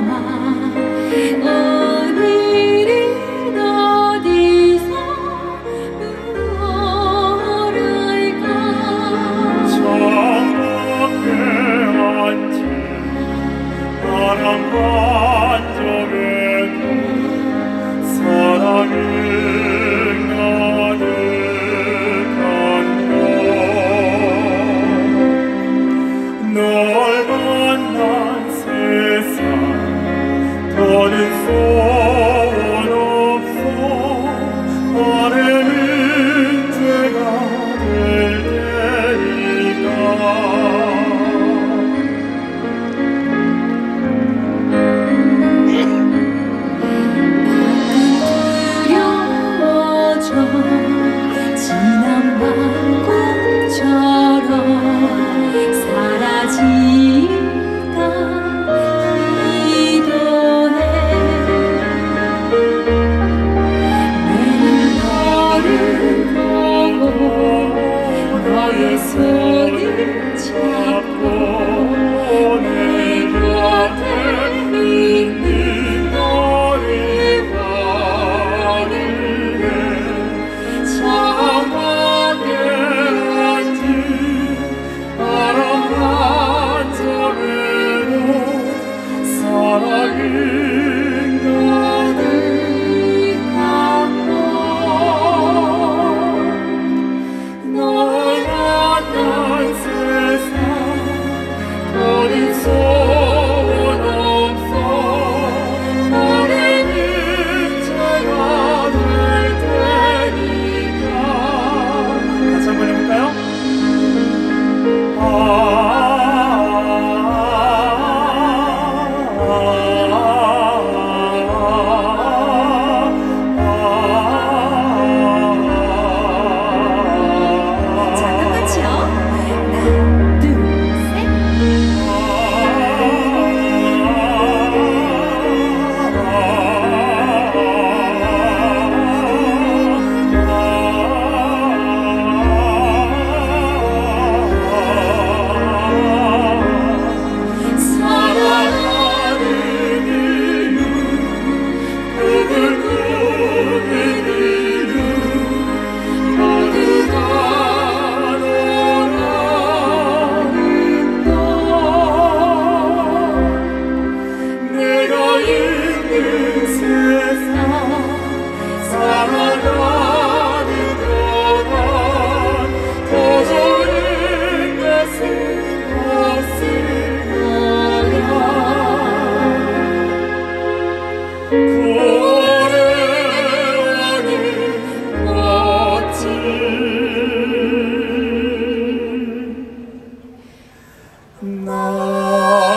오늘은 어디서 누워를까. 창밖에 앉은 바람 반점에도 사랑은 가득한가. 널 만난 세상 더는 소원 없어. 아래는 죄가 될 테니까. 두려워져 지난 밤 꿈처럼 사라질까 기도해. 내는 너를 보고 너의 손을 잡고 내 곁에 있는 너를 바르네. 창밖에 앉은 바람 반점에도 사랑은 가득한가. 널 만난 세상 더는 소원 없어. 노래는 죄가 될 테니까. 같이 한번 해볼까요? 자, 똑같이요. 하나, 둘, 셋. 사랑하는 이유, 꿈을 꾸는 이유, 모두 다 너라는 것. 내가 있는 세상 살아가는 동안 더 좋은 것은 없을 거야. 고래원은 멋진 나.